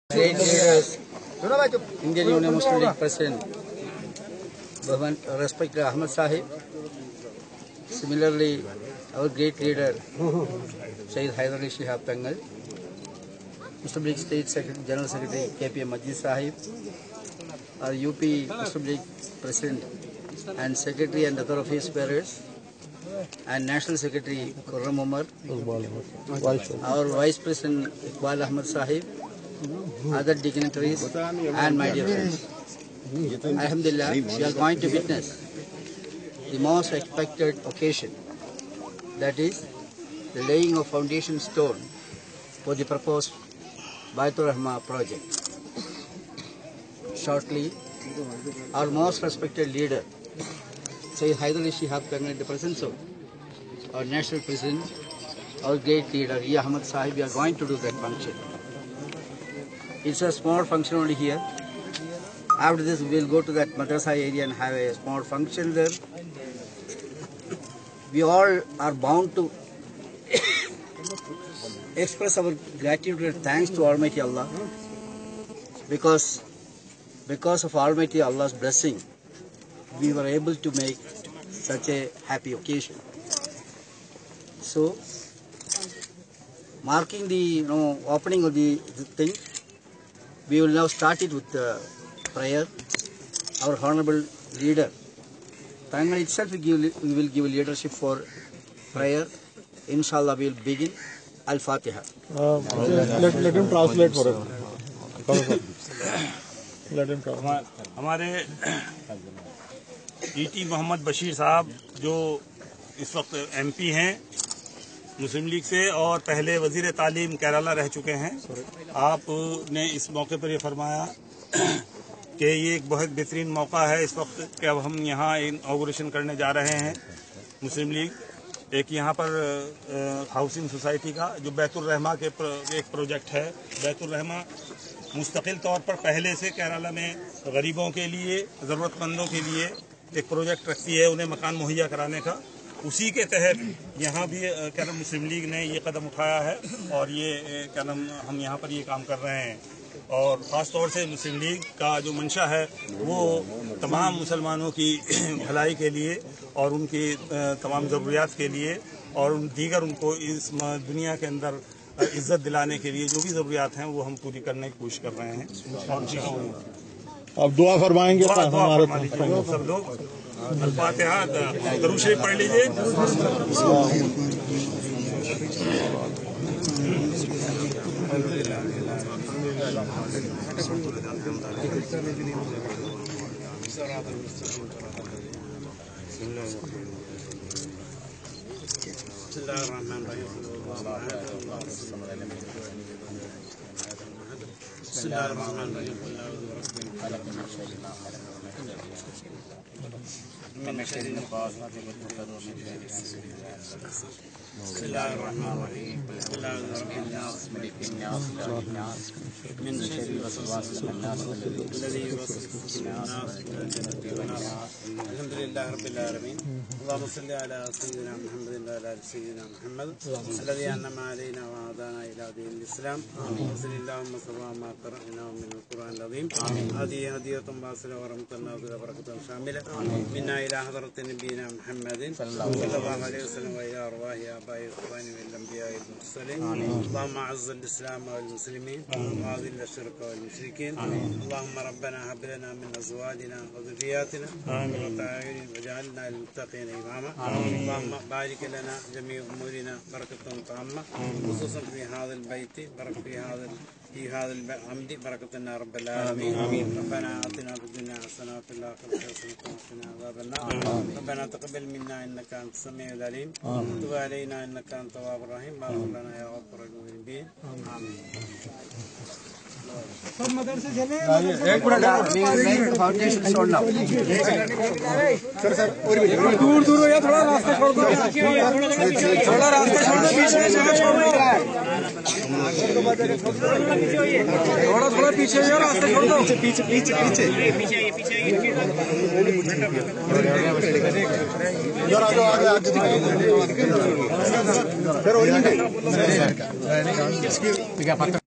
Great leaders, Indian Union Muslim League President, respected Ahmad Sahib. Similarly, our great leader, Syed Haidar Ali Shihab Pengal, Muslim League State General Secretary KPM Majid Sahib, our UP Muslim League President and Secretary and other office bearers, and National Secretary Khurram Umar, our Vice President Iqbal Ahmad Sahib, other dignitaries, and my dear friends. Alhamdulillah, we are going to witness the most expected occasion, that is the laying of foundation stone for the proposed Baitur Rahma project. Shortly, our most respected leader, Syed Haidar Ali Shihab Pengal, in the presence of our national president, our great leader, Ahmad Sahib, we are going to do that function. It's a small function only here. After this, we will go to that madrasa area and have a small function there. We all are bound to express our gratitude and thanks to Almighty Allah, because of Almighty Allah's blessing, we were able to make such a happy occasion. So, marking the opening of the thing, we will now start it with prayer. Our honorable leader, Pengal itself, we will give leadership for prayer. Inshallah, we will begin. Al-Fatiha. Let him translate for us. Let him translate. हमारे ET Mohammed Basheer साहब जो इस वक्त MP हैं मुस्लिम league से और पहले वजीर तालीम केरला रह चुके हैं, आपने इस मौके पर यह फरमाया कि ये एक बहुत बेहतरीन मौका है इस वक्त कि अब हम यहाँ इनॉग्रेशन करने जा रहे हैं मुस्लिम लीग एक यहाँ पर हाउसिंग सोसाइटी का जो बैतुर रहमा के एक प्रोजेक्ट है। बैतुर रहमा मुस्तकिल तौर पर पहले से केरला में गरीबों के लिए, ज़रूरतमंदों के लिए एक प्रोजेक्ट रखती है, उन्हें मकान मुहैया कराने का। उसी के तहत यहाँ भी क्या नाम मुस्लिम लीग ने ये कदम उठाया है और ये क्या नाम हम यहाँ पर ये काम कर रहे हैं। और ख़ास तौर से मुस्लिम लीग का जो मंशा है वो तमाम मुसलमानों की भलाई के लिए और उनकी तमाम ज़रूरियात के लिए और दीगर उनको इस दुनिया के अंदर इज्जत दिलाने के लिए जो भी ज़रूरियात हैं वो हम पूरी करने की कोशिश कर रहे हैं। आप दुआ फरमाएंगे सब लोग। अल-फातिहा दरूद शरीफ पढ़ लीजिए। अल्हम्दुलिल्लाह रब्बिल आलमीन अल्लाहुम्मा सल्लि अला सय्यिदिना मुहम्मदिन व अला आलि सय्यिदिना मुहम्मद الذي أنعم علينا وهدانا إلى دين الإسلام وصلى اللهم وسلم ما قرأنا من القرآن العظيم هذه هدية باصرة ورحمة نازلة بركة شاملة منا إلى حضرة نبينا محمد صلى الله عليه وسلم وإلى أرواح آبائه الإخوان والأنبياء المرسلين. اللهم أعز الإسلام والمسلمين وأذل الشرك والمشركين. اللهم ربنا هب لنا من أزواجنا وذرياتنا قرة أعين واجعلنا للمتقين إماما. اللهم بارك لنا جميع أمورنا بركة تامة خصوصا في هذا البيت في هذا العمد بركتنا رب العالمين. ربنا آتنا في الدنيا حسنة وفي الآخرة حسنة وقنا عذاب النار. ربنا تقبل منا إنك أنت السميع العليم وتب علينا إنك أنت التواب الرحيم. بارك لنا يا غفور المذنبين. آمين. एक मिनट फाउंडेशन स्टोन नाउ दूर दूर हो या थोड़ा रास्ता छोड़ दो, थोड़ा रास्ता छोड़ दो, पीछे छोड़ दो, थोड़ा पीछे रास्ता छोड़ दो, पीछे पीछे पीछे पीछे पीछे